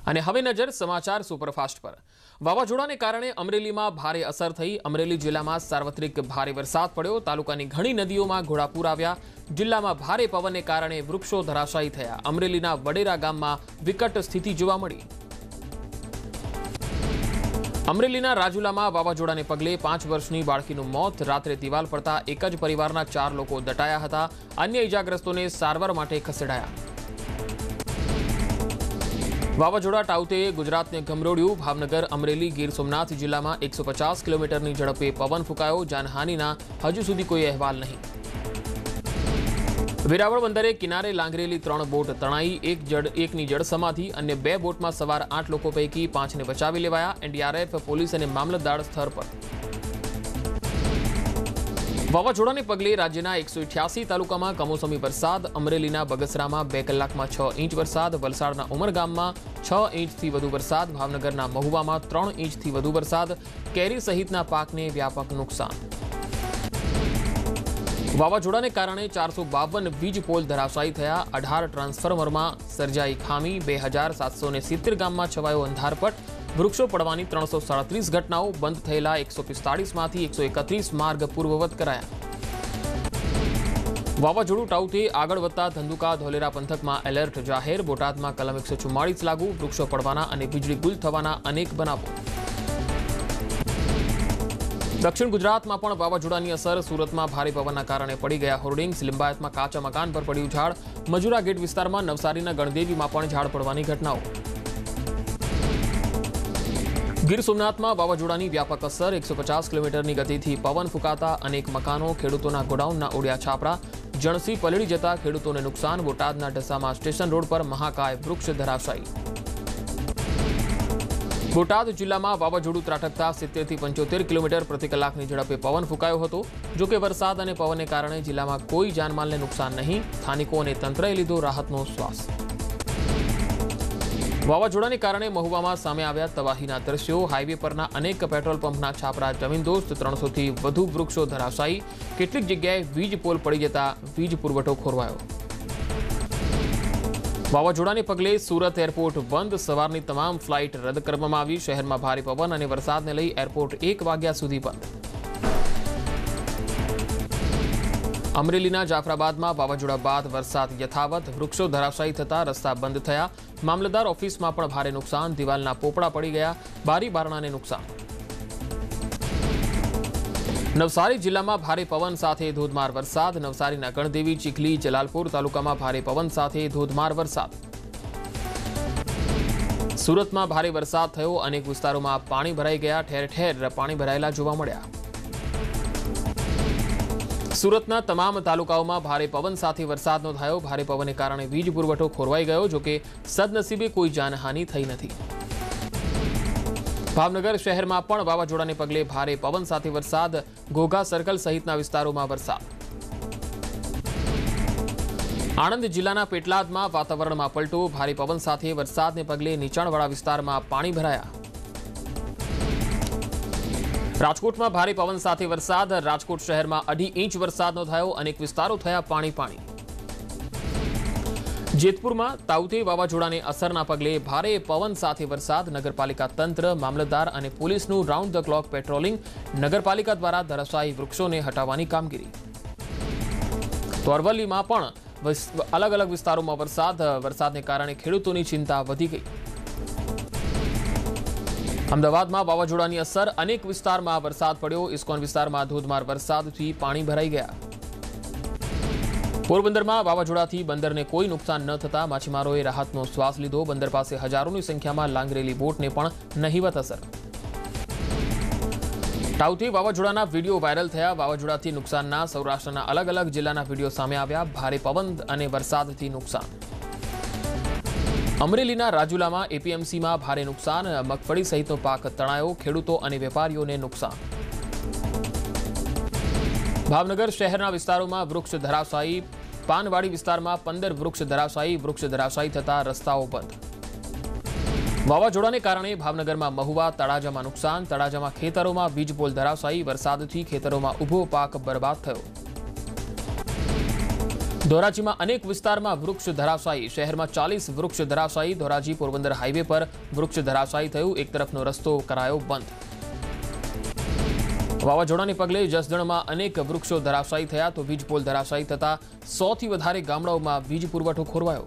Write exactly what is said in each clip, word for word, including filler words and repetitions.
અને હવે નજર સમાચાર સુપરફાસ્ટ પર। વાવાઝોડાને કારણે અમરેલીમાં ભારે અસર થઈ। અમરેલી જિલ્લામાં સાર્વત્રિક ભારે વરસાદ પડ્યો। તાલુકાની ઘણી નદીઓમાં ઘોડાપૂર આવ્યા। જિલ્લામાં ભારે પવનને કારણે વૃક્ષો ધરાશાયી થયા। અમરેલીના વડેરા ગામમાં વિકટ સ્થિતિ જોવા મળી। અમરેલીના રાજુલામાં વાવાઝોડાને પગલે પાંચ વર્ષની બાળકીનું મોત। રાત્રે દિવાલ પડતા એક જ પરિવારના ચાર લોકો દટાયા હતા। અન્ય ઇજાગ્રસ્તોને સારવાર માટે ખસેડાયા। વાવાઝોડા ટાઉતે ગુજરાતને ગમરોડ્યું। ભાવનગર અમરેલી ગીર સોમનાથ જિલ્લામાં એકસો પચાસ કિલોમીટરની ઝડપે પવન ફૂંકાયો। જાનહાનિના હજુ સુધી કોઈ અહેવાલ નહીં। વેરાવળ બંદરે કિનારે લાંગરેલી ત્રણ બોટ તણાઈ। એક જડ એકની જળ સમાધિ અન્ય બે બોટમાં સવાર આઠ લોકો પૈકી પાંચને બચાવી લેવાયા। એનડીઆરએફ પોલીસ અને મામલતદાર સ્થળ પર। વાવાઝોડાને પગલે રાજ્યના એકસો અઠ્યાસી તાલુકામાં કમોસમી વરસાદ। અમરેલીના બગસરામાં બે કલાકમાં છ ઇંચ વરસાદ। વલસાડના ઉમરગામમાં છ ઇંચથી વધુ વરસાદ। ભાવનગરના મહુવામાં ત્રણ ઇંચથી વધુ વરસાદ। કેરી સહિતના પાકને વ્યાપક નુકસાન। વાવાઝોડાને કારણે ચારસો બાવન વીજ પોલ ધરાશાયી થયા। અઢાર ટ્રાન્સફોર્મરમાં સર્જાઈ ખામી। બે હજાર સાતસો ને સિત્તેર ગામમાં છવાયો અંધારપટ। વૃક્ષો પડવાની ત્રણસો સાડત્રીસ ઘટનાઓ। બંધ થયેલા એકસો પિસ્તાળીસમાંથી એકસો એકત્રીસ માર્ગ પૂર્વવત કરાયા। વાવાઝોડું ટાઉતે આગળ વધતા ધંધુકા ધોલેરા પંથકમાં એલર્ટ જાહેર। બોટાદમાં કલમ એકસો ચુમ્માળીસ લાગુ। વૃક્ષો પડવાના અને વીજળી ગુલ થવાના અનેક બનાવો। દક્ષિણ ગુજરાતમાં પણ વાવાઝોડાની અસર। સુરતમાં ભારે પવનના કારણે પડી ગયા હોર્ડિંગ્સ। લિંબાયતમાં કાચા મકાન પર પડ્યું ઝાડ। મજુરા ગેટ વિસ્તારમાં નવસારીના ગણદેવીમાં પણ ઝાડ પડવાની ઘટનાઓ। ગીર સોમનાથમાં વાવાઝોડાની વ્યાપક અસર। એકસો પચાસ કિલોમીટરની ગતિથી પવન ફૂંકાતા અનેક મકાનો, ખેડૂતોના ગોડાઉનના ઉડ્યા છાપરા। જણસી પલળી જતા ખેડૂતોને નુકસાન। બોટાદના ઢસામાં સ્ટેશન રોડ પર મહાકાય વૃક્ષ ધરાશાયી। બોટાદ જિલ્લામાં વાવાઝોડું ત્રાટકતા સિત્તેરથી પંચોતેર કિલોમીટર પ્રતિ કલાકની ઝડપે પવન ફૂંકાયો હતો। જોકે વરસાદ અને પવનને કારણે જિલ્લામાં કોઈ જાનમાલને નુકસાન નહીં। સ્થાનિકો અને તંત્રએ લીધો રાહતનો શ્વાસ। વાવાઝોડાને કારણે મહુવામાં સામે આવ્યા તબાહીના દ્રશ્યો। હાઈવે પરના અનેક પેટ્રોલ પંપના છાપરા જમીનદોસ્ત। ત્રણસોથી વધુ વૃક્ષો ધરાશાયી। કેટલીક જગ્યાએ વીજ પોલ પડી જતા વીજ પુરવઠો ખોરવાયો। વાવાઝોડાને પગલે સુરત એરપોર્ટ બંધ। સવારની તમામ ફ્લાઇટ રદ કરવામાં આવી। શહેરમાં ભારે પવન અને વરસાદને લઈ એરપોર્ટ એક વાગ્યા સુધી બંધ। અમરેલીના જાફરાબાદમાં વાવાઝોડા બાદ વરસાદ યથાવત। વૃક્ષો ધરાશાયી થતા રસ્તા બંધ થયા। મામલતદાર ઓફિસમાં પણ ભારે નુકસાન। દિવાલના પોપડા પડી ગયા। બારી બારણાને નુકસાન। નવસારી જિલ્લામાં ભારે પવન સાથે ધોધમાર વરસાદ। નવસારીના ગણદેવી, ચીખલી, જલાલપુર તાલુકામાં ભારે પવન સાથે ધોધમાર વરસાદ। સુરતમાં ભારે વરસાદ થયો। અનેક વિસ્તારોમાં પાણી ભરાઈ ગયા। ઠેર ઠેર પાણી ભરાયેલા જોવા મળ્યા। સુરતના તમામ તાલુકાઓમાં ભારે પવન સાથે વરસાદ નોંધાયો। ભારે પવનને કારણે વીજ પુરવઠો ખોરવાઈ ગયો। જોકે સદનસીબે કોઈ જાનહાનિ થઈ નથી। ભાવનગર શહેરમાં પણ વાવાઝોડાને પગલે ભારે પવન સાથે વરસાદ। ઘોઘા સર્કલ સહિતના વિસ્તારોમાં વરસાદ। આણંદ જિલ્લાના પેટલાદમાં વાતાવરણમાં પલટો। ભારે પવન સાથે વરસાદને પગલે નીચાણવાળા વિસ્તારમાં પાણી ભરાયા। રાજકોટમાં ભારે પવન સાથે વરસાદ। રાજકોટ શહેરમાં અઢી ઇંચ વરસાદ નોંધાયો। અનેક વિસ્તારો થયા પાણી પાણી। જેતપુરમાં તાઉતે વાવાઝોડાની અસરના પગલે ભારે પવન સાથે વરસાદ। નગરપાલિકા તંત્ર, મામલતદાર અને પોલીસનું રાઉન્ડ ધ ક્લોક પેટ્રોલિંગ। નગરપાલિકા દ્વારા ધરાશાયી વૃક્ષોને હટાવવાની કામગીરી। તો અરવલ્લીમાં પણ અલગ અલગ વિસ્તારોમાં વરસાદ। વરસાદને કારણે ખેડૂતોની ચિંતા વધી ગઈ। અમદાવાદમાં વાવાઝોડાની અસર। અનેક વિસ્તારમાં વરસાદ પડ્યો। ઇસ્કોન વિસ્તારમાં ધોધમાર વરસાદથી પાણી ભરાઈ ગયા। પોરબંદરમાં વાવાઝોડાથી બંદરને કોઈ નુકસાન ન થતા માછીમારોએ રાહતનો શ્વાસ લીધો। બંદર પાસે હજારોની સંખ્યામાં લાંગરેલી બોટને પણ નહિવત અસર। ટાઉથી વાવાઝોડાના વિડીયો વાયરલ થયા। વાવાઝોડાથી નુકસાનના સૌરાષ્ટ્રના અલગ અલગ જિલ્લાના વિડીયો સામે આવ્યા। ભારે પવન અને વરસાદથી નુકસાન। અમરેલીના રાજુલામાં એપીએમસીમાં ભારે નુકસાન। મગફળી સહિતનો પાક તણાયો। ખેડૂતો અને વેપારીઓને નુકસાન। ભાવનગર શહેરના વિસ્તારોમાં વૃક્ષ ધરાશાયી। પાનવાડી વિસ્તારમાં પંદર વૃક્ષ ધરાશાયી। વૃક્ષ ધરાશાયી થતા રસ્તાઓ બંધ। વાવાઝોડાને કારણે ભાવનગરમાં મહુવા, તળાજામાં નુકસાન। તળાજામાં ખેતરોમાં વીજ પોલ ધરાશાયી। વરસાદથી ખેતરોમાં ઊભો પાક બરબાદ થયો। ધોરાજીમાં અનેક વિસ્તારમાં વૃક્ષ ધરાશાયી, શહેરમાં ચાલીસ વૃક્ષ ધરાશાયી. ધોરાજી પોરબંદર હાઈવે પર વૃક્ષ ધરાશાયી થયું, એક તરફનો રસ્તો કરાયો બંધ. વાવાઝોડાને પગલે જસદણમાં અનેક વૃક્ષો ધરાશાયી થયા તો વીજ પોલ ધરાશાયી થતા સો થી વધારે ગામડાઓમાં વીજ પુરવઠો ખોરવાયો.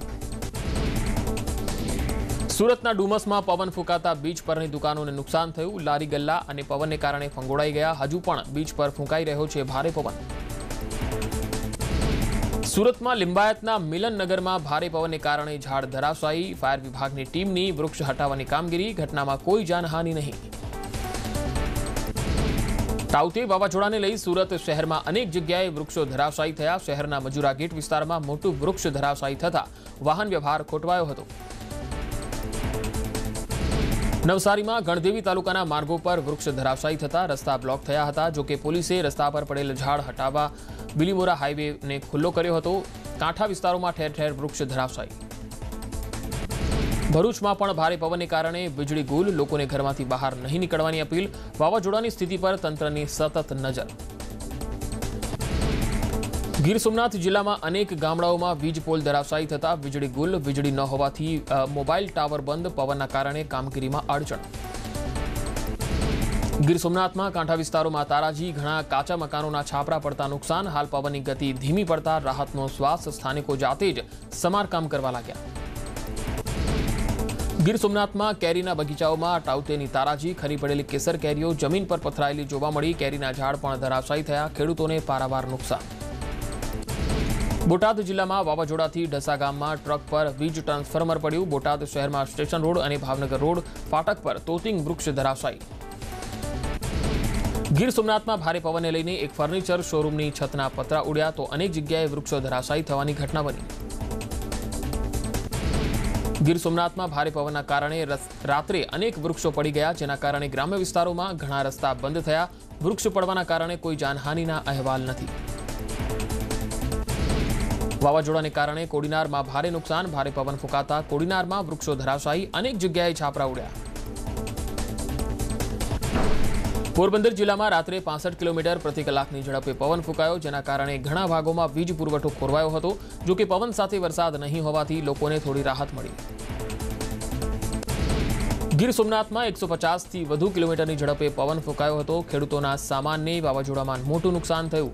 સુરતના ડુમસમાં પવન ફૂંકાતા બીચ પરની દુકાનોને નુકસાન થયું. લારી ગલ્લા અને પવનને કારણે ફંગોળાઈ ગયા. હજુ પણ બીચ પર ફૂંકાઈ રહ્યો છે ભારે પવન. સુરતમાં લિંબાયતના મિલનનગરમાં ભારે પવનને કારણે ઝાડ ધરાશાયી. ફાયર વિભાગની ટીમની વૃક્ષ હટાવવાની કામગીરી. ઘટનામાં કોઈ જાનહાનિ નહીં. તાઉતે વાવાઝોડાને લઈ સુરત શહેરમાં અનેક જગ્યાએ વૃક્ષો ધરાશાયી થયા. શહેરના મજુરા ગેટ વિસ્તારમાં મોટું વૃક્ષ ધરાશાયી થતા વાહન વ્યવહાર ખોટવાયો હતો. નવસારીમાં ગણદેવી તાલુકાના માર્ગો પર વૃક્ષ ધરાશાયી થતા રસ્તા બ્લોક થયા હતા. જોકે પોલીસે રસ્તા પર પડેલ ઝાડ હટાવવા બિલીમોરા હાઈવેને ખુલ્લો કર્યો હતો. કાંઠા વિસ્તારોમાં ઠેર ઠેર વૃક્ષ ધરાશાયી. ભરૂચમાં પણ ભારે પવનને કારણે વીજળી ગુલ. લોકોને ઘરમાંથી બહાર નહીં નીકળવાની અપીલ. વાવાઝોડાની સ્થિતિ પર તંત્રની સતત નજર. ગીર સોમનાથ જિલ્લામાં અનેક ગામડાઓમાં વીજ પોલ ધરાશાયી થતા વીજળી ગુલ. વીજળી ન હોવાથી મોબાઈલ ટાવર બંધ. પવનના કારણે કામગીરીમાં અડચણ. ગીર સોમનાથમાં કાંઠા વિસ્તારોમાં તારાજી. ઘણા કાચા મકાનોના છાપરા પડતા નુકસાન. હાલ પવનની ગતિ ધીમી પડતા રાહતનો શ્વાસ. સ્થાનિકો જાતે જ સમારકામ કરવા લાગ્યા. ગીર સોમનાથમાં કેરીના બગીચાઓમાં ટાઉતેની તારાજી. ખરી પડેલી કેસર કેરીઓ જમીન પર પથરાયેલી જોવા મળી. કેરીના ઝાડ પણ ધરાશાયી થયા. ખેડૂતોને પારાવાર નુકસાન. બોટાદ જિલ્લામાં વાવાઝોડાથી ઢસા ગામમાં ટ્રક પર વીજ ટ્રાન્સફોર્મર પડ્યું. બોટાદ શહેરમાં સ્ટેશન રોડ અને ભાવનગર રોડ ફાટક પર તોતિંગ વૃક્ષ ધરાશાયી. ગીર સોમનાથમાં ભારે પવનને લઈને એક ફર્નિચર શોરૂમની છતના પતરા ઉડ્યા તો અનેક જગ્યાએ વૃક્ષો ધરાશાયી થવાની ઘટના બની. ગીર સોમનાથમાં ભારે પવનના કારણે રાત્રે અનેક વૃક્ષો પડી ગયા, જેના કારણે ગ્રામ્ય વિસ્તારોમાં ઘણા રસ્તા બંધ થયા. વૃક્ષ પડવાના કારણે કોઈ જાનહાનિના અહેવાલ નથી. વાવાઝોડાને કારણે કોડીનારમાં ભારે નુકસાન. ભારે પવન ફૂંકાતા કોડીનારમાં વૃક્ષો ધરાશાયી. અનેક જગ્યાએ છાપરા ઉડ્યા. પોરબંદર જિલ્લામાં રાત્રે પાસઠ કિલોમીટર પ્રતિ કલાકની ઝડપે પવન ફૂંકાયો, જેના કારણે ઘણા ભાગોમાં વીજ પુરવઠો ખોરવાયો હતો. જોકે પવન સાથે વરસાદ નહીં હોવાથી લોકોને થોડી રાહત મળી. ગીર સોમનાથમાં એકસો પચાસથી વધુ કિલોમીટરની ઝડપે પવન ફૂંકાયો હતો. ખેડૂતોના સામાનને વાવાઝોડામાં મોટું નુકસાન થયું.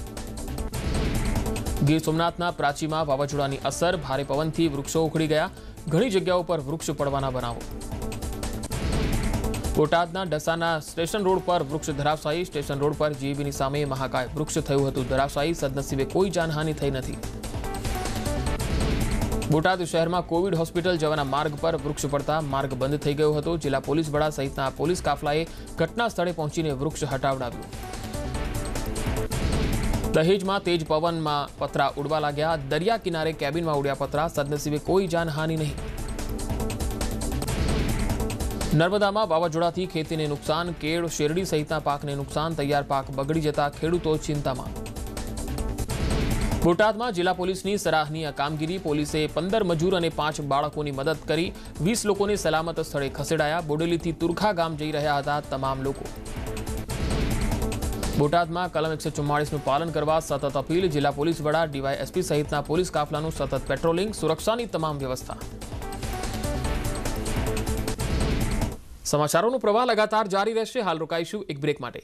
ગીર સોમનાથના પ્રાચીમાં વાવાઝોડાની અસર. ભારે પવનથી વૃક્ષો ઉખડી ગયા. ઘણી જગ્યાઓ પર વૃક્ષ પડવાના બનાવો. બોટાદના ઢસાના સ્ટેશન રોડ પર વૃક્ષ ધરાશાયી. સ્ટેશન રોડ પર જીવીની સામે મહાકાય વૃક્ષ થયું હતું ધરાશાયી. સદનસીબે કોઈ જાનહાનિ થઈ નથી. બોટાદ શહેરમાં કોવિડ હોસ્પિટલ જવાના માર્ગ પર વૃક્ષ પડતા માર્ગ બંધ થઈ ગયો હતો. જિલ્લા પોલીસ વડા સહિતના પોલીસ કાફલાએ ઘટના સ્થળે પહોંચીને વૃક્ષ હટાવડાવ્યું. દહેજમાં તેજ પવનમાં પતરા ઉડવા લાગ્યા. દરિયા કિનારે કેબિનમાં ઉડ્યા પતરા. સદનસીબે કોઈ જાનહાનિ નહીં. નર્મદામાં વાવાઝોડાથી ખેતીને નુકસાન. કેળ, શેરડી સહિતના પાકને નુકસાન. તૈયાર પાક બગડી જતા ખેડૂતો ચિંતામાં. બોટાદમાં જિલ્લા પોલીસની સરાહનીય કામગીરી. પોલીસે પંદર મજૂર અને પાંચ બાળકોની મદદ કરી. વીસ લોકોને સલામત સ્થળે ખસેડાયા. બોડેલીથી તુરખા ગામ જઈ રહ્યા હતા તમામ લોકો. બોટાદમાં કલમ એકસો ચુમ્માળીસનું પાલન કરવા સતત અપીલ. જિલ્લા પોલીસ વડા, ડીવાયએસપી સહિતના પોલીસ કાફલાનું સતત પેટ્રોલિંગ. સુરક્ષાની તમામ વ્યવસ્થા. સમાચારોનો પ્રવાહ લગાતાર જારી રહેશે. હાલ રોકાઈશું એક બ્રેક માટે.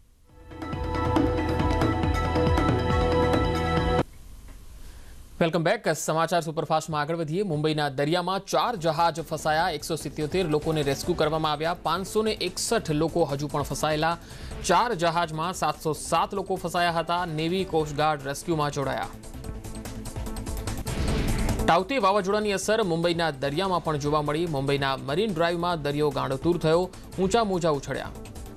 Welcome back. સમાચાર સુપરફાસ્ટમાં આગળ વધીએ. મુંબઈના દરિયામાં ચાર જહાજ ફસાયા. એકસો સિત્યોતેર લોકોને રેસ્ક્યુ કરવામાં આવ્યા. પાંચસો ને એકસઠ લોકો હજુ પણ ફસાયેલા. ચાર જહાજમાં સાતસો સાત લોકો ફસાયા હતા. નેવી, કોસ્ટગાર્ડ રેસ્ક્યુમાં જોડાયા. તાઉતે વાવાઝોડાની અસર મુંબઈના દરિયામાં પણ જોવા મળી. મુંબઈના મરીન ડ્રાઈવમાં દરિયો ગાંડોતૂર થયો. ઊંચા મોજા ઉછળ્યા.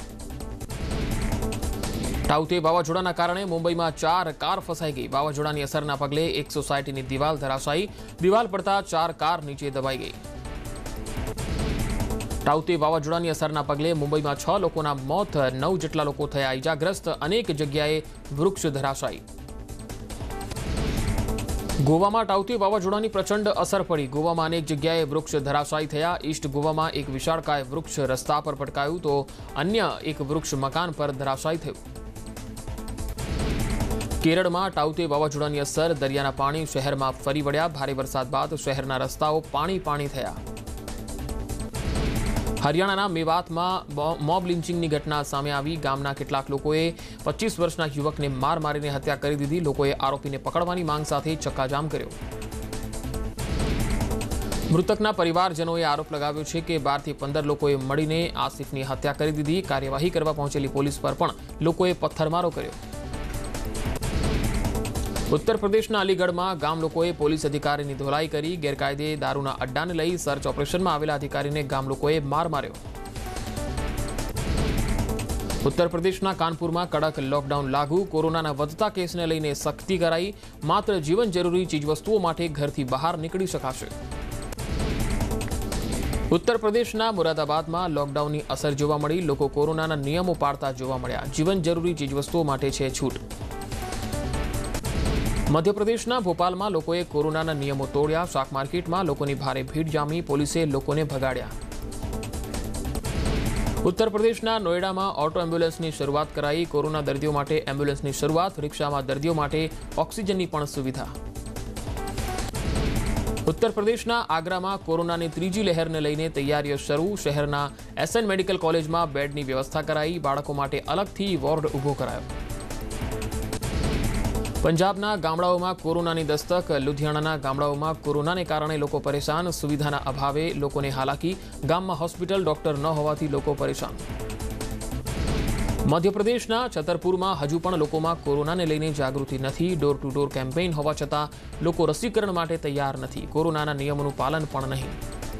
તાઉતે વાવાઝોડાના કારણે મુંબઈમાં ચાર કાર ફસાઈ ગઈ. વાવાઝોડાની અસરના પગલે એક સોસાયટીની દિવાલ ધરાશાયી. દિવાલ પડતા ચાર કાર નીચે દબાઈ ગઈ. તાઉતે વાવાઝોડાની અસરના પગલે મુંબઈમાં છ લોકોના મોત, નવ જેટલા લોકો થયા ઈજાગ્રસ્ત. અનેક જગ્યાએ વૃક્ષ ધરાશાયી. ગોવામાં તાઉતે વાવાઝોડાની પ્રચંડ અસર પડી. ગોવામાં અનેક જગ્યાએ વૃક્ષ ધરાશાયી થયા. ઈસ્ટ ગોવામાં એક વિશાળકાય વૃક્ષ રસ્તા પર પટકાયું તો અન્ય એક વૃક્ષ મકાન પર ધરાશાયી થયું. કેરળમાં ટાઉતે વાવાઝોડાની અસર, દરિયાના પાણી શહેરમાં ફરી વળ્યા. ભારે વરસાદ બાદ શહેરના રસ્તાઓ પાણી પાણી થયા. હરિયાણાના મેવાતમાં મોબ લિન્ચિંગની ઘટના સામે આવી. ગામના કેટલાક લોકોએ પચીસ વર્ષના યુવકને માર મારીને હત્યા કરી દીધી. લોકોએ આરોપીને પકડવાની માંગ સાથે ચક્કાજામ કર્યો. મૃતકના પરિવારજનોએ આરોપ લગાવ્યો છે કે બારથી પંદર લોકોએ મળીને આસિફની હત્યા કરી દીધી. કાર્યવાહી કરવા પહોંચેલી પોલીસ પર પણ લોકોએ પથ્થરમારો કર્યો. ઉત્તર પ્રદેશના અલીગઢમાં ગામ લોકોએ પોલીસ અધિકારીની ધોલાઈ કરી. ગેરકાયદે દારૂના અડ્ડાને લઈ સર્ચ ઓપરેશનમાં આવેલા અધિકારીને ગામ લોકોએ માર માર્યો. ઉત્તર પ્રદેશના કાનપુરમાં કડક લોકડાઉન લાગુ. કોરોનાના વધતા કેસને લઈને સખ્તી કરાઈ. માત્ર જીવન જરૂરી ચીજવસ્તુઓ માટે ઘરથી બહાર નીકળી શકાશે. ઉત્તર પ્રદેશના મુરાદાબાદમાં લોકડાઉનની અસર જોવા મળી. લોકો કોરોનાના નિયમો પાળતા જોવા મળ્યા. જીવન જરૂરી ચીજવસ્તુઓ માટે છે છૂટ. મધ્યપ્રદેશના ભોપાલમાં લોકોએ કોરોનાના નિયમો તોડ્યા. શાક માર્કેટમાં લોકોની ભારે ભીડ જામી. પોલીસે લોકોને ભગાડ્યા. ઉત્તર પ્રદેશના નોઈડામાં ઓટો એમ્બ્યુલન્સની શરૂઆત કરાઈ. કોરોના દર્દીઓ માટે એમ્બ્યુલન્સની શરૂઆત. રિક્ષામાં દર્દીઓ માટે ઓક્સિજનની પણ સુવિધા. ઉત્તર પ્રદેશના આગ્રામાં કોરોનાની ત્રીજી લહેરને લઈને તૈયારીઓ શરૂ. શહેરના એસએન મેડિકલ કોલેજમાં બેડની વ્યવસ્થા કરાઈ. બાળકો માટે અલગથી વોર્ડ ઊભો કરાયો. પંજાબના ગામડાઓમાં કોરોનાની દસ્તક. લુધિયાણાના ગામડાઓમાં કોરોનાને કારણે લોકો પરેશાન. સુવિધાના અભાવે લોકોને હાલાકી. ગામમાં હોસ્પિટલ, ડોક્ટર ન હોવાથી લોકો પરેશાન. મધ્યપ્રદેશના છતરપુરમાં હજુ પણ લોકોમાં કોરોનાને લઈને જાગૃતિ નથી. ડોર ટુ ડોર કેમ્પેઇન હોવા છતાં લોકો રસીકરણ માટે તૈયાર નથી. કોરોનાના નિયમોનું પાલન પણ નહીં.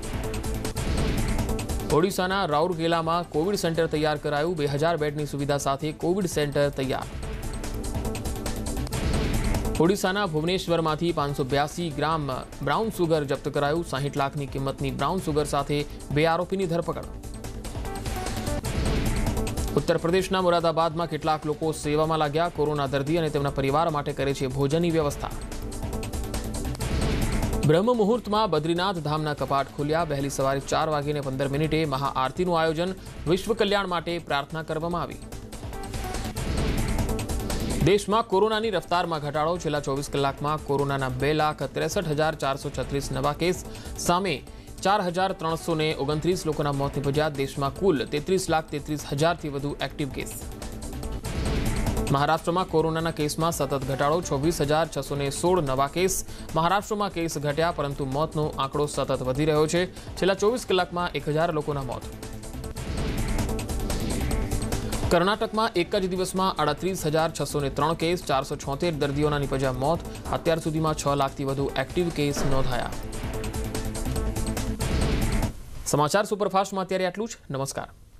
ઓડિશાના રાઉરકેલામાં કોવિડ સેન્ટર તૈયાર કરાયું. બે હજાર બેડની સુવિધા સાથે કોવિડ સેન્ટર તૈયાર. ઓડિશાના ભુવનેશ્વરમાંથી પાંચસો બ્યાસી ગ્રામ બ્રાઉન સુગર જપ્ત કરાયું. સાહીઠ લાખની કિંમતની બ્રાઉન સુગર સાથે બે આરોપીની ધરપકડ. ઉત્તર પ્રદેશના મુરાદાબાદમાં કેટલાક લોકો સેવામાં લાગ્યા. કોરોના દર્દી અને તેમના પરિવાર માટે કરે છે ભોજનની વ્યવસ્થા. બ્રહ્મ મુહૂર્તમાં બદ્રીનાથ ધામના કપાટ ખુલ્યા. વહેલી સવારે ચાર વાગીને પંદર મિનિટે મહાઆરતીનું આયોજન. વિશ્વ કલ્યાણ માટે પ્રાર્થના કરવામાં આવી. દેશમાં કોરોનાની રફતારમાં ઘટાડો. છેલ્લા ચોવીસ કલાકમાં કોરોનાના બે લાખ ત્રેસઠ હજાર ચારસો છત્રીસ નવા કેસ સામે ચાર હજાર ત્રણસો ને ઓગણત્રીસ લોકોના મોત નિપજ્યા. દેશમાં કુલ તેત્રીસ લાખ તેત્રીસ હજારથી વધુ એક્ટિવ કેસ. મહારાષ્ટ્રમાં કોરોનાના કેસમાં સતત ઘટાડો. છવ્વીસ હજાર છસો ને સોળ નવા કેસ. મહારાષ્ટ્રમાં કેસ ઘટ્યા પરંતુ મોતનો આંકડો સતત વધી રહ્યો છે. છેલ્લા ચોવીસ કલાકમાં એક હજાર લોકોના મોત. કર્ણાટકમાં એક જ દિવસમાં આડત્રીસ હજાર છસો ને ત્રણ કેસ. ચારસો છોતેર દર્દીઓના નિપજ્યા મોત. અત્યાર સુધીમાં છ લાખથી વધુ એક્ટિવ કેસ નોંધાયા. સમાચાર સુપરફાસ્ટમાં અત્યારે આટલું જ. નમસ્કાર.